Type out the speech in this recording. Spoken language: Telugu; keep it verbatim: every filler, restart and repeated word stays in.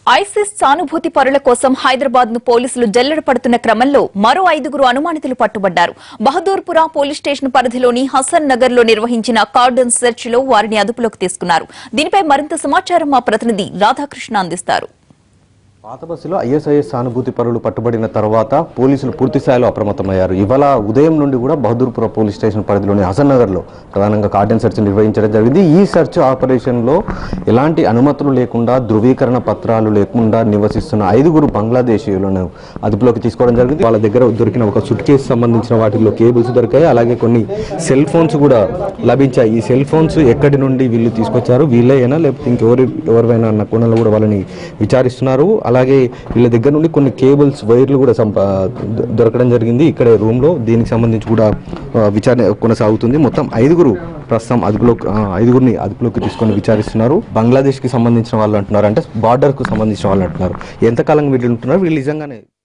ఐసిస్ సానుభూతి పరుల కోసం హైదరాబాద్ ను పోలీసులు జల్లెడ పడుతున్న క్రమంలో మరో ఐదుగురు అనుమానితులు పట్టుబడ్డారు. బహదూర్పురా పోలీస్ స్టేషన్ పరిధిలోని హసన్ నగర్ లో నిర్వహించిన కార్డన్ సెర్చ్ లో వారిని అదుపులోకి తీసుకున్నారు. దీనిపై మరింత సమాచారం మా ప్రతినిధి రాధాకృష్ణ అందిస్తారు. పాత బస్సులో ఐఎస్ఐఎస్ సానుభూతి పరులు పట్టుబడిన తర్వాత పోలీసులు పూర్తి స్థాయిలో అప్రమత్తమయ్యారు. ఇవాళ ఉదయం నుండి కూడా బహదూర్పుర పోలీస్ స్టేషన్ పరిధిలోని హసన్ నగర్లో ప్రధానంగా కార్డన్ సెర్చ్ నిర్వహించడం జరిగింది. ఈ సెర్చ్ ఆపరేషన్లో ఎలాంటి అనుమతులు లేకుండా, ధృవీకరణ పత్రాలు లేకుండా నివసిస్తున్న ఐదుగురు బంగ్లాదేశీయులను అదుపులోకి తీసుకోవడం జరిగింది. వాళ్ళ దగ్గర దొరికిన ఒక సూట్ కేసు సంబంధించిన వాటిల్లో కేబుల్స్ దొరికాయి, అలాగే కొన్ని సెల్ ఫోన్స్ కూడా లభించాయి. ఈ సెల్ ఫోన్స్ ఎక్కడి నుండి వీళ్ళు తీసుకొచ్చారు, వీళ్ళైనా లేకపోతే ఇంకెవరు ఎవరైనా అన్న కోణంలో కూడా వాళ్ళని విచారిస్తున్నారు. అలాగే వీళ్ళ దగ్గర నుండి కొన్ని కేబుల్స్, వైర్లు కూడా దొరకడం జరిగింది ఇక్కడే రూమ్ లో. దీనికి సంబంధించి కూడా విచారణ కొనసాగుతుంది. మొత్తం ఐదుగురు ప్రస్తుతం అదుపులో ఐదుగురిని అదుపులోకి తీసుకొని విచారిస్తున్నారు. బంగ్లాదేశ్ కి సంబంధించిన వాళ్ళు అంటున్నారు, అంటే బార్డర్ కు సంబంధించిన వాళ్ళు అంటున్నారు. ఎంతకాలంగా వీళ్ళు ఉంటున్నారు, వీళ్ళు నిజంగానే